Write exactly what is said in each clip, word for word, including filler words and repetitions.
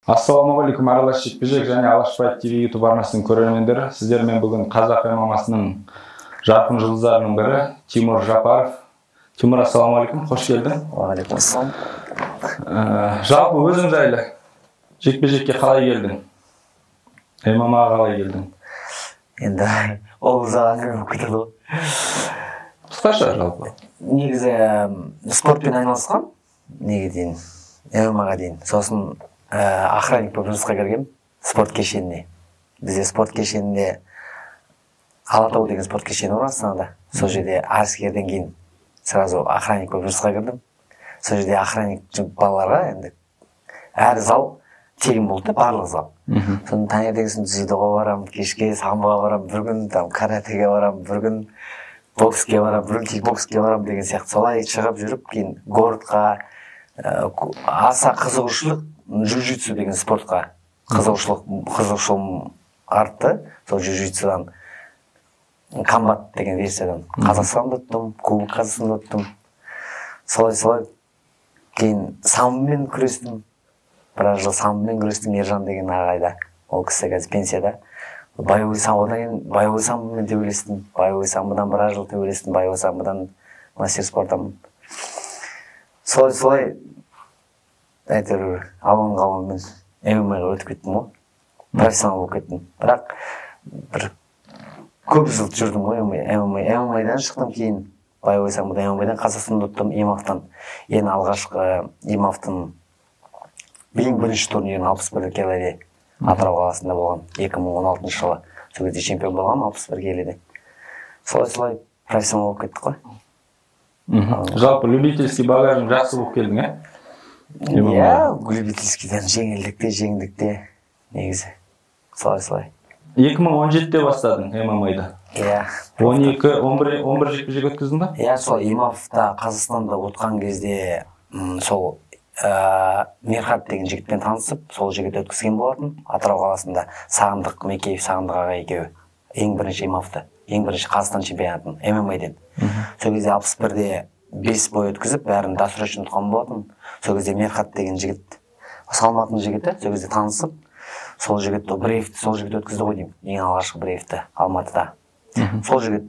Ассалаумағалейкум аралас жекпе-жек және Алашбай ТВ YouTube арнасының көрермендері. Сіздермен бүгін қазақ ММА-сының жарқын жұлдыздарының бірі Тимур Жапаров. Тимур, ассалаумағалейкум, қош келдің. Уағалейкум ассалам. Жалпы өзің жайлы жекпе-жекке қалай келдің? ММА-ға қалай келдің? Енді ол ұзақ күтілді ғой. Қысқаша жалпы. Негізі спортпен айналысқан, неге дейін, ММА-ға дейін. Сосын охранник болып жұмысқа кіргем спорт кешеніне. Бізде спорт кешенінде Алатау деген спорт кешені бар Астанада. Сол жерде арыскерден кейін сразу охранник болып жұмысқа кірдім. Сол жерде охранник балаларға енді әр зал тегін болды, барлық зал. Соны таңертеңгісін дзюдоға барам, кешке самбоға барам, бір күн там каратеге барам, бір күн бокске барам, бір күн кикбокске барам деген сияқты. Солай шығып жүріп, кейін городқа аса қызығушылық джиу-джитсу деген спортқа қызығушылық қызығушылығым артты. Сол джиу-джитсудан комбат деген версиядан Қазақстанда өттім, Кубок Қазақстанда өттім. Солай-солай кейін самбомен күрестім. Біраз жыл самбомен күрестім, Ержан деген ағайда. Ол кісі қазір пенсияда. Боевой самбодан кейін боевой самбомен төбелестім. Боевой самбодан біраз жыл төбелестім, боевой самбодан мастер спортамын. Солай-солай әйтеуір алын-қалынмен ММА-ға өтіп кеттім ғой. Профессионал болып кеттім. Бірақ бір көп жыл жүрдім ғой ММА-дан шықтым, кейін боевой самбодан ММА-дан Қазақстанда өттім, ИМАФ-тан. Ең алғашқы ИМАФ-тың ең бірінші турнирін алпыс бір келіде Атырау қаласында болған екі мың он алтыншы жылы. Сол кезде чемпион болған алпыс бір келіде. Солай-солай профессионал болып кеттік қой. Жалпы любительский багажың жақсы болып келдің, ә? Иә, любительскийден жеңілдікте, жеңдікте негізі. Солай-солай. екі мың он жетіде бастадың ММА-да. Иә. он екі, он бір жекпе-жек өткіздің ба? Иә, сол ИМАФ-та Қазақстанда отқан кезде сол Мерхат деген жігітпен танысып, сол жігіт өткізген болатын. Атырау қаласында Сағындық Мекеев, Сағындық аға екеуі. Ең бірінші ИМАФ-та, ең бірінші Қазақстан чемпионатын ММА-ден. Сол кезде алпыс бірде бес бой өткізіп, бәрін досрочно ұтқан болатын. Сол кезде Мерхат деген жігіт, Салматтың жігіті, сол кезде танысып, сол жігіт Брейвті, сол жігіт өткізді ғой деймін. Ең алғашқы Брейвті Алматыда. Сол жігіт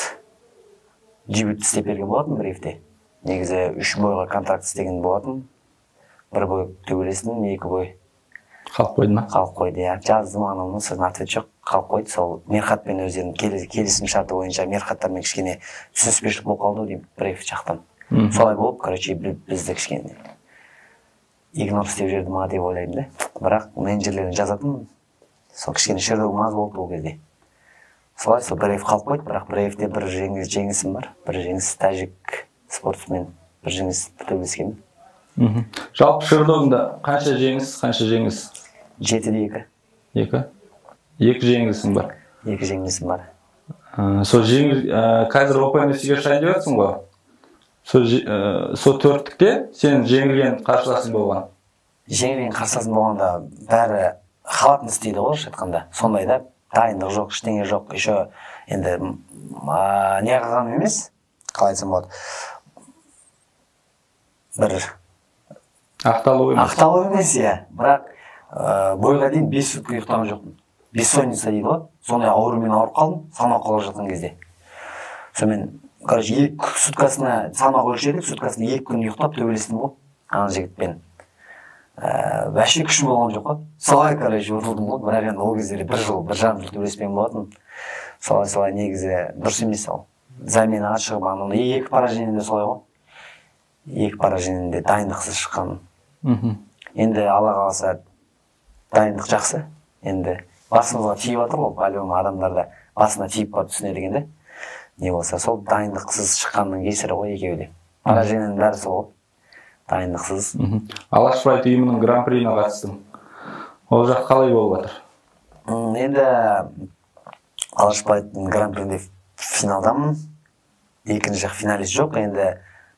дебют істеп берген болатын Брейвте. Негізі үш бойға контракт істеген болатын. Бір бой төбелестім, екі бой қалып қойды ма? Қалып қойды, иә. Жаздым анауны, сіздің ответ жоқ, қалып қойды. Сол Мерхатпен өздерінің келісім шарты бойынша Мерхаттармен кішкене түсініспеушілік болып қалды деймін, Брейв жақтан. Солай болып, короче, бізді кішкене игнор істеп жерді ма деп ойлаймын да. Бірақ менеджерлерін жазатын, сол кішкене шердігім аз болды ол кезде. Солай, сол Брейв қалып қойды, бірақ Брейвте бір жеңісім бар, бір жеңіс тәжік спортсмен, бір жеңіс төбелескенмін. Жалпы шердогында қанша жеңіс, қанша жеңіс? Жетіде екі. Екі? Екі жеңілісің бар? Екі жеңілісім бар. Сол жеңіл, қазір ОПМС-ге шайын деватсың ғой? Сол төрттікте сен жеңілген қарсыласың болған? Жеңілген қарсыласың болғанда бәрі халатын істейді ғой, шайтқанда. Сондай да, дайындық жоқ, ештеңе жоқ. Еще енді не қылған емес, қалай айтсам болады. Бір ақталу емес. Ақталу емес, иә. Бірақ бойға дейін бес сутка ұйықтаған жоқпын. Бессонница дейді ғой. Сондай аурумен ауырып қалдым, салмақ қойып жатқан кезде. Сонымен, короче, екі суткасына салмақ өлшедік, суткасына екі күн ұйықтап төбелестім ғой, ана жігітпен. Вообще күшім болған жоқ қой. Солай, короче, ұтылдым ғой. Бірақ енді ол кездері бір жыл, бір жарым жыл төбелеспеген болатын. Солай-солай негізі дұрыс емес ол. Заменаға шығып, ананы екі поражениеде солай ғой. Екі поражениеде дайындықсыз шыққан. Енді Алла қаласа дайындық жақсы. Енді басымызға тиіп жатыр ғой, по-любому адамдарда басына тиіп бар түсіне дегенде. Не болса, сол дайындықсыз шыққанның кесірі ғой екеуі де. Поражениенің бәрі сол ғой. Дайындықсыз. Алашбай ұйымының гран-приіне қатыстың. Ол жақ қалай болып жатыр? Енді Алашбайдың гран-приінде финалдамын. Екінші жақ финалист жоқ. Енді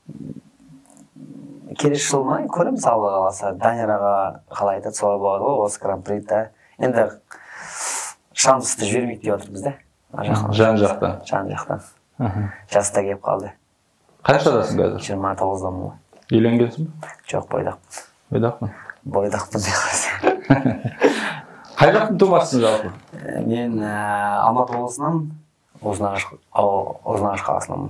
келесі жыл ма көреміз, Алла қаласа. Данияр аға қалай айтады, солай болады ғой, осы гран-приде. Енді шансты жібермейік деп отырмыз да. Жан жақтан. Жан жақтан. Жаста келіп қалды. Қаншадасың қазір? жиырма тоғыздамын ғой. Үйленгенсің бе? Жоқ, бойдақпын. Бойдақпын? Бойдақпын деп Қай жақтың тумасысың жалпы? Мен Алматы облысынан, Ұзынағаш қаласынан.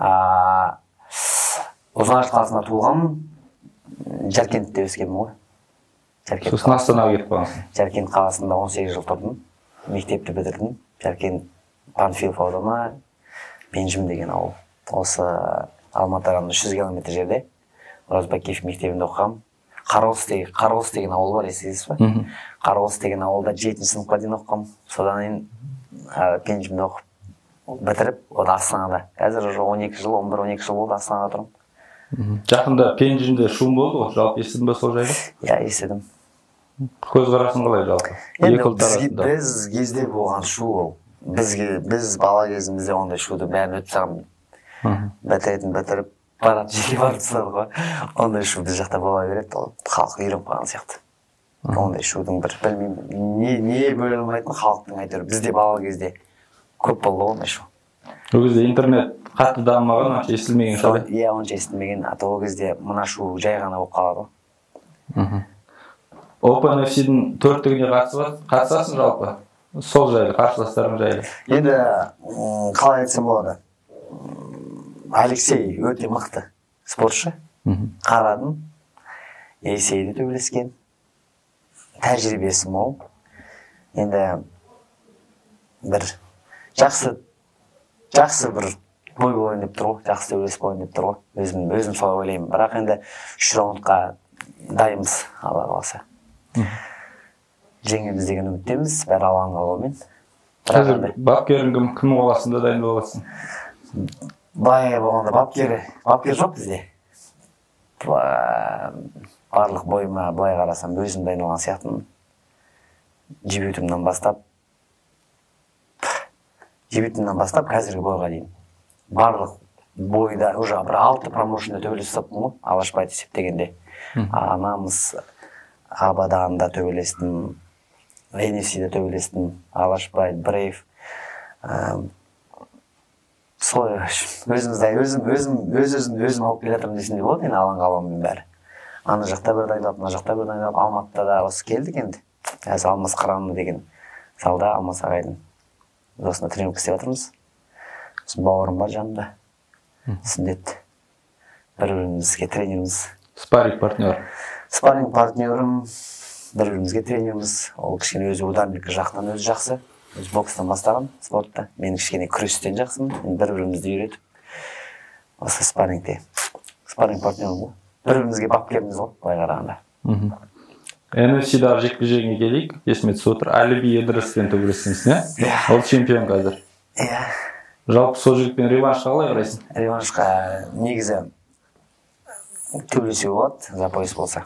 Ұзынағаш қаласында туылғанмын, Жаркентте өскенмін ғой. Сосын Астанаға кетіп қалғансың. Жаркент қаласында он сегіз жыл тұрдым, мектепті бітірдім. Жаркент Панфилов ауданы, Бенжім деген ауыл. Осы Алматыдан үш жүз километр жерде Розбакиев мектебінде оқығам. Қарғылыс деген ауыл бар, есіңіздесіз ба? Қарғылыс деген ауылда жетінші сыныпқа дейін оқығам. Содан кейін Бенжімде оқып бітіріп, ода Астанада. Қазір он екі жыл, он бір он екі жыл болды Астанада тұрмын. Жақында Пенжімде шум болды ғой, жалпы естідің бе сол жайды? Иә, естідім. Көзқарасың қалай жалпы? Енді біз кезде болған шу ол. Біз бала кезімізде ондай шуды бәрін өтіп саған бітіретін бітіріп барат жерге барып тастады ғой. Ондай шу біз жақта бола береді, ол халық үйреніп қалған сияқты. Ондай шудың бір білмеймін, не бөле алмайтын халықтың әйтеуір бізде бала кезде көп болды ондай шу. Ол кезде интернет қатты дамымаған, онша естілмеген шығар. Иә, онша естілмеген, ата ол кезде мына шу жай ғана болып қалады ғой. Open эф сидің төрттігіне қатысасың жалпы? Сол жайлы, қарсыластарың жайлы. Енді қалай айтсам болады? Алексей өте мықты спортшы. Қарадым, Есейді төбелескен. Тәжірибесі мол. Енді бір жақсы жақсы бір бой болайын деп тұр ғой, жақсы төбелес болайын деп тұр ғой. Өзім солай ойлаймын. Бірақ енді үш раундқа дайынбыз, Алла қаласа. Жеңеміз деген үміттеміз, бәрі Алланың қалауымен. Қазір бапкерің кім, кім қаласында дайын боласың? Былай болғанда бапкері, бапкер жоқ бізде. Барлық бойыма былай қарасам өзім дайын болған сияқтымын. Дебютімнен бастап, дебютімнен бастап қазіргі бойға дейін. Барлық бойда уже бір алты промоушнда төбелесіп таптым ғой, Алашбай есептегенде. Анамыз Абаданда төбелестім, эн эф сиде төбелестім, Алашбай, Брейв. Солай өзімізді, өзім алып келетірім десінде болады, енді Алланың қалауымен бәрі. Аны жақта бір дайындап, мына жақта бір дайындап, Алматыда да осы келдік енді. Әз Алмас Қыранды деген залда Алмас ағайдың осында тренировка істеп жатырмыз. Бауырым бар жанымда, Сүндет. Бір-бірімізге тренеріміз. Спарринг партнер. Спарринг партнерім, бір-бірімізге тренеріміз. Ол кішкене өзі ударник жақтан өзі жақсы. Өз бокстан бастаған спортта. Мен кішкене күрестен жақсымын. Бір-бірімізді үйретіп. Осы спаррингте. Спарринг партнерім ғой. Бір-бірімізге бапкеріміз ғой, былай қарағанда. эн эф сидағы жекпе-жегіне келейік. Есіме түсіп отыр. Әліби Едіровпен төбелестіңіз, не? Ол чемпион қазір. Иә. Жалпы сол жігітпен реваншқа қалай қарайсың? Реваншқа негізі төбелесуге болады, за пояс болса.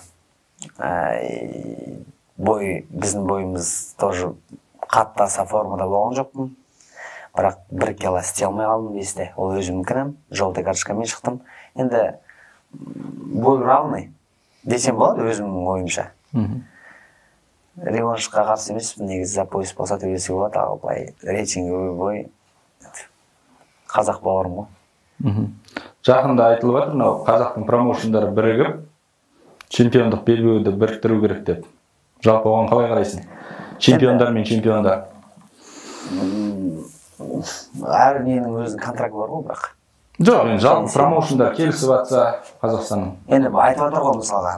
Бой, біздің бойымыз тоже қатты аса формада болған жоқпын. Бірақ бір кило істей алмай қалдым бесте. Ол өзімнің кінәм. Желтый карточкамен шықтым. Енді бой равный десем болады өзімнің ойымша. Реваншқа қарсы емеспін, негізі за пояс болса төбелесуге болады, ал былай рейтинговый бой қазақ бауырым ғой. Жақында айтылып жатыр, қазақтың промоушндары бірігіп, чемпиондық белбеуді біріктіру керек деп. Жалпы оған қалай қарайсың? Чемпиондар мен чемпиондар. Әр ненің өзінің контракты бар ғой, бірақ. Жоқ, енді жалпы промоушндар келісіп жатса Қазақстанның. Енді айтып жатыр ғой мысалға.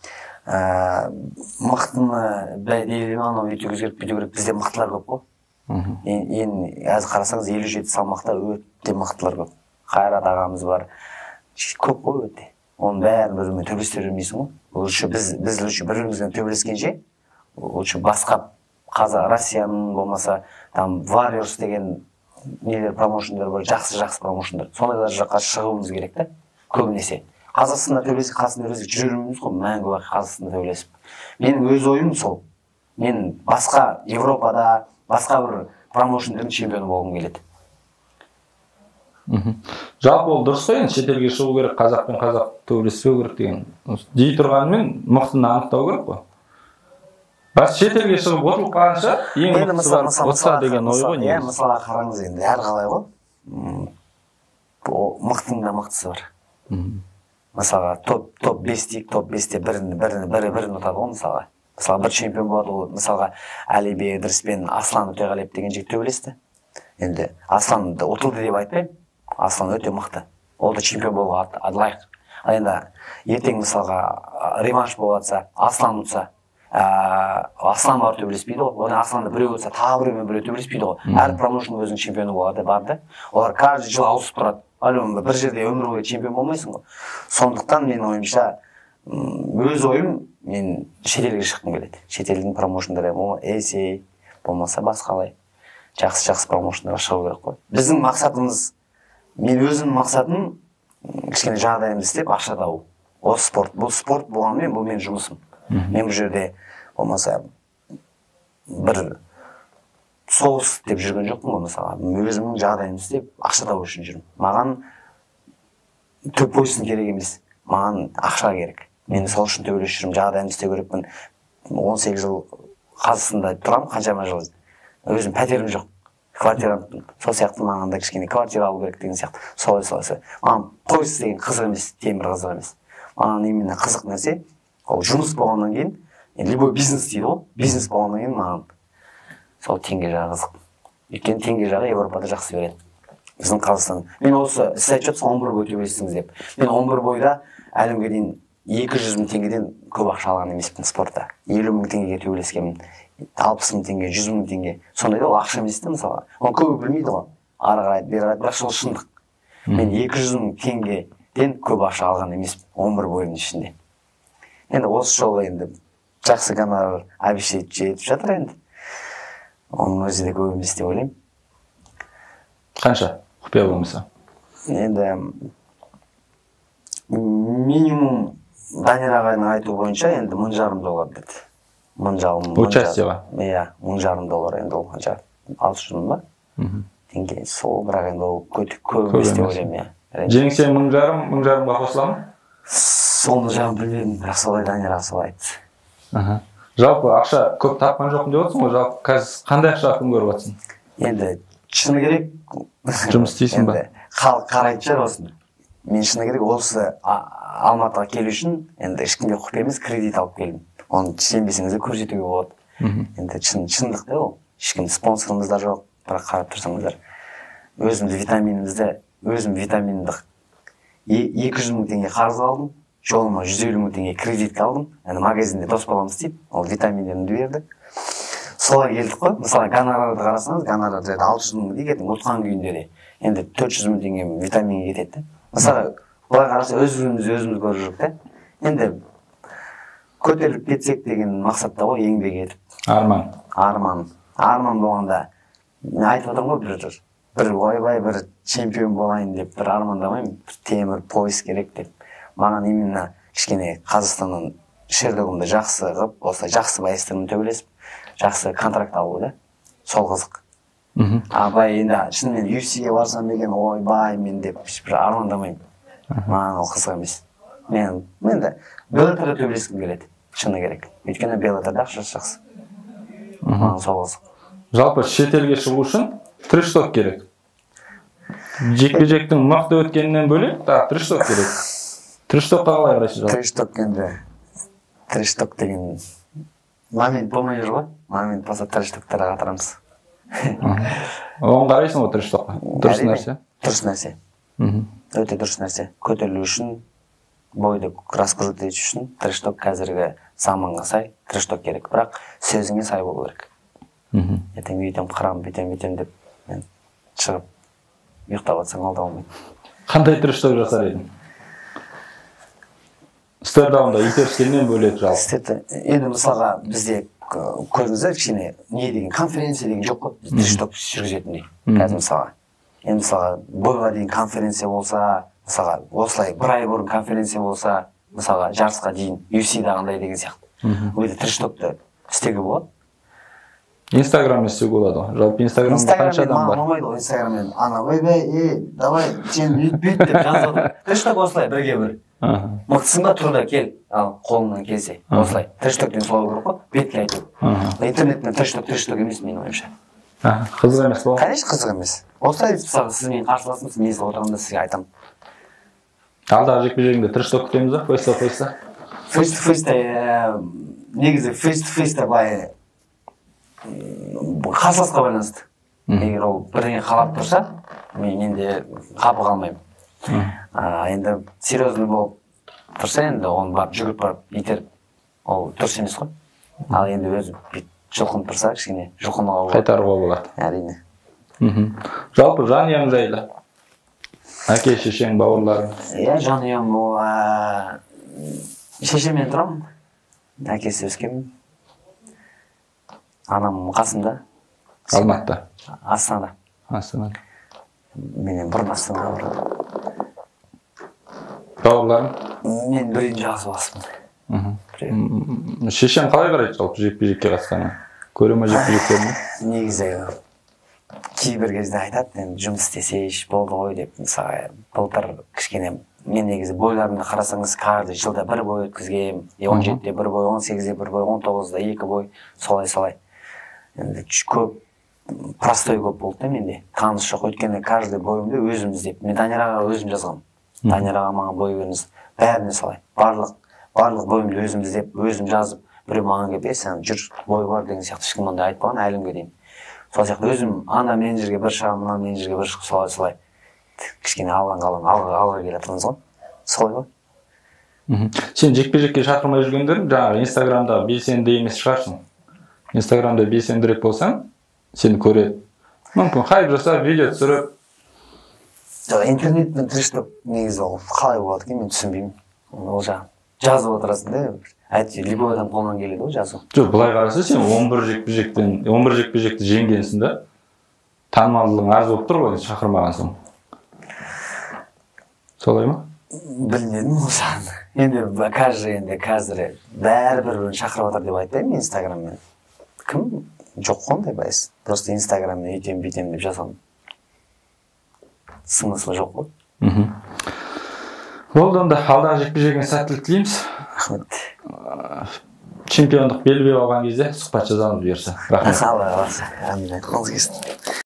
Мықтыны бәйдейлі анау өйту керек, бүйту керек, бізде мықтылар көп қой. Енді әз қарасаңыз елу жеті салмақта өте мықтылар көп. Қайрат ағамыз бар. Көп қой өте. Оның бәрін бір-бірімен төбелестіре бермейсің ғой. Лучше біз лучше бір-бірімізбен төбелескенше, лучше басқа Қазақ, Россияның болмаса, там Warriors деген нелер промоушндар бар, жақсы-жақсы промоушндар. Сондайлар жаққа шығуымыз керек та, көбінесе. Қазақстанда төбелесіп, қасында төбелесіп жүрміз ғой, мәңгі уақыт Қазақстанда төбелесіп. Менің өз ойым сол. Мен басқа Европада, басқа бір промоушндардың чемпионы болғым келеді. Жалпы ол дұрыс қой, шетелге шығу керек, қазақ пен қазақ төбелеспеу керек деген. Дей тұрғанымен мықтыны анықтау керек қой. Бас шетелге шығып отырып қалғанша, ең мықтысы бар, отса деген ой ғой. Иә, мысалға қараңыз енді, әр қалай ғой. Мықтың да мықтысы бар. Мысалға топ бес дейік, топ бесте бірін бірін бірін ұтады ғой мысалға. Мысалы бір чемпион болады, ол мысалға Әлиби Ыдырыс пен Аслан Өтеғалиев деген жігітті білесіздер. Енді Асланды ұтылды деп айтпаймын. Аслан өте мықты. Ол да чемпион болуға лайық. Ал енді ертең мысалға реванш болатса, Аслан ұтса, Аслан бар төбелеспейді ғой. Одан Асланды біреу ұтса, тағы біреумен біреу төбелеспейді ғой. Әр промоушн өзінің чемпионы болады барды. Олар каждый жыл ауысып тұрады. Әлем бір жерде өмір бойы чемпион болмайсың ғой. Сондықтан менің ойымша өз ойым, мен шетелге шыққым келеді. Шетелдің промоушндары, Эсей болмаса басқалай жақсы-жақсы промоушндарға шығу керек қой. Біздің мақсатымыз, мен өзімнің мақсатым кішкене жағдайымды істеп ақша табу. Осы спорт, бұл спорт болғанымен бұл менің жұмысым. Мен бұл жерде болмаса бір соғыс деп жүрген жоқпын ғой, мысалы. Өзімнің жағдайымды істеп ақша табу үшін жүрмін. Маған төп ойсын керек емес. Маған ақша керек. Мен сол үшін төбелесіп жүрмін, жағдайымды істеу керекпін. он сегіз жыл Қазақстанда тұрамын, қаншама жыл. Өзім пәтерім жоқ. Квартирам, сол сияқты маған да кішкене квартира алу керек деген сияқты. Солай солай. Маған той істеген қызық емес, темір қызық емес. Маған именно қызық нәрсе, ол жұмыс болғаннан кейін, любой бизнес дейді ғой, бизнес болғаннан кейін маған сол теңге жағы қызық. Өйткені теңге жағы Европада жақсы береді. Біздің Қазақстан. Мен осы сіз айтып жатсыз он бір бой төбелестіңіз деп. Мен он бір бойда әлемге дейін екі жүз мың теңгеден көп ақша алған емеспін спортта. елу мың теңгеге төбелескенмін. алпыс мың теңге, жүз мың теңге. Сондайда ол ақша емес те мысалы. Оны көбі білмейді ғой. Ары қарай, бері қарай, бірақ сол шындық. Мен екі жүз мың теңгеден көп ақша алған емеспін он бір бойдың ішінде. Енді осы жолы енді жақсы гонорар обещать жетіп жатыр енді. Оның өзі де көп емес деп ойлаймын. Қанша? Құпия болмаса. Енді минимум Данияр ағайдың айтуы бойынша енді мың жарым доллар деді. Мың жарым. Участиеға? Иә, мың жарым доллар енді ол қанша? алты жүз мың ба? Теңге сол, бірақ енді ол көп емес деп ойлаймын. Жеңсе мың жарым, мың жарымға қосыламын? Соны жағын білмедім, бірақ солай Данияр аға солай айтты. Жалпы ақша көп тапқан жоқпын деп отырсың ғой, жалпы қазір қандай ақша күн көріп отырсың? Енді шыны керек, жұмыс істейсің ба? Халық қарайды шығар осыны. Мен шыны керек осы Алматыға келу үшін енді ешкімге құпия емес кредит алып келдім. Оны сенбесеңіз де көрсетуге болады. Енді шындық та ол. Ешкім спонсорымыз да жоқ, бірақ қарап тұрсаңыздар. Өзімді витаминімізді, өзім витаминді екі жүз мың теңге қарыз алдым, жолыма жүз елу мың теңге кредит алдым. Енді магазинде дос балам істейді, ол витаминдерімді берді. Солай келдік қой. Мысалы гонорарды қарасаңыз, гонорар жерде алты жүз мың деген ұтқан күйінде де. Енді төрт жүз мың теңге витаминге кетеді. Мысалы былай қараса өзіміз өзіміз көріп жүрік та. Енді көтеріліп кетсек деген мақсатта ғой, еңбек етіп. Арман. Арман. Арман болғанда мен айтып отырмын ғой бір бір ойбай бір чемпион болайын деп бір армандамаймын. Бір темір пояс керек деп. Маған именно кішкене Қазақстаннан шерлігімді жақсы қылып, осылай жақсы байыстырмын төбелесіп, жақсы контракт алу да. Сол қызық. Абай енді шынымен ю эф си-ге барсам деген ойбай мен деп бір армандамаймын. Маған ол қызық емес. Мен енді Беллаторда төбелескім келеді. Шыны керек. Өйткені Беллаторда ақшасы жақсы. Маған сол қызық. Жалпы шетелге шығу үшін трэш-ток керек. Жекпе-жектің мықты өткенінен бөлек, та трэш-ток керек. Трэш-токқа қалай қарайсыз жалпы? Трэш-ток енді трэш-ток деген момент болмай жүр ғой. Момент болса трэш-токтарға қатырамыз. Оған қарайсың ғой трэш-токқа? Дұрыс нәрсе? Дұрыс нәрсе. Өте дұрыс нәрсе. Көтерілу үшін, бойды раскрутить ету үшін трэш-ток қазіргі заманға сай трэш-ток керек. Бірақ сөзіңе сай болу керек. Ертең бүйтем, қырам, бүйтем, бүйтем деп мен шығып ұйықтап жатсаң алда болмайды. Қандай трэш-ток жасар едің? Стердаунда итерскеннен бөлек жалпы. Енді мысалға бізде көріңіздер кішкене не деген конференция деген жоқ қой. Трэш-ток жүргізетіндей. Қазір мысалға. Енді мысалға бойға дейін конференция болса, мысалға осылай бір ай бұрын конференция болса, мысалға жарысқа дейін ю эф си-да қандай деген сияқты. Өйде трэш-токты істеуге болады. Инстаграммен істеуге болады ғой. Жалпы Инстаграмда қанша адам бар? Инстаграммен ғой, Инстаграммен. Ана, ойбай, ей, давай, сен бүйт деп жазып отыр. Трэш-ток осылай бірге бір. Мықтысың ба, тұрда кел, ал қолыңнан келсе. Осылай. Трэш-токтен солай көріп қой, бетке айту. Интернеттен трэш-ток, трэш-ток емес менің ойымша. Қызық емес бұл? Конечно, қызық емес. Осылай сіз мен қарсыласыңыз, мен отырғанда сізге айтамын. Алдағы жекпе-жегіңде трэш-ток күтеміз ба? Фейс-то фейс-то? Face to face-те негізі face to face-те былай қарсыласқа байланысты. Егер ол бірдеңе қалап тұрса, мен де қапы қалмаймын. Енді серьезный болып тұрса, енді оны барып жүгіріп барып итеріп, ол дұрыс емес қой. Ал енді өзі жұлқынып тұрса, кішкене жұлқынуға болады. Қайтаруға болады. Әрине. Жалпы жанұяң жайлы. Әке, шешең, бауырларың. Иә, жанұям ол шешеммен тұрамын. Әкесі өскенмін. Анам қасымда. Алматыда. Астанада. Астанада. Менен бұрын Астанада барады. Бауырларың? Мен бірінші жазып асымын. Шешең қалай қарайды жалпы жекпе-жекке қатысқанына? Көре ме жекпе-жектерді? Негізі кейбір кезде айтады, енді жұмыс істесейші болды ғой деп, мысалы, былтыр кішкене мен негізі бойларымды қарасаңыз, каждый жылда бір бой өткізгем, он жетіде бір бой, он сегізде бір бой, он тоғызда екі бой, солай-солай. Енді көп простой көп болды да менде. Таныс жоқ, өйткені каждый бойымды өзім іздеп. Мен Данияр өзім жазғам. Данияр аға маған бой беріңіз, бәріне солай. Барлық барлық бойымды өзім іздеп, өзім жазып, біреу маған келіп, сен жүр, бой бар деген сияқты ешкім ондай айтпаған әлімге дейін. Сол сияқты өзім ана менеджерге бір шығам, мына менеджерге бір шығып, солай-солай кішкене алған-қалған алға келе жатырмыз ғой. Солай ғой. Сен жекпе-жекке шақырмай жүргендер, жаңағы Инстаграмда белсенді емес шығарсың. Инстаграмда белсендірек болсаң, сені көреді. Мүмкін хайп жасап, видео түсіріп. Жоқ, интернетпен тіріштіп негізі ол қалай болады екен, мен түсінбеймін. Ол жағы жазып отырасың да, әйтеуір любой адам қолынан келеді ғой жазу. Жоқ, былай қараса сен он бір жекпе-жектен, он бір жекпе-жекті жеңгенсің да, танымалдылығың аз болып тұр ғой, шақырмаған соң. Солай ма? Білмедім ол жағын. Енді каждый енді қазір бәрі-бір шақырып отыр деп айтпаймын Инстаграммен. Кім? Жоқ қондай байыз. Просто Инстаграммен үйтем-бүйтем деп жазамын. Смысл жоқ қой. Болды, онда алдағы жекпе-жегіңе сәттілік тілейміз. Рахмет. Чемпиондық белбеу алған кезде сұхбат жазамыз бұйырса. Рахмет. Алла қаласа. Әмин.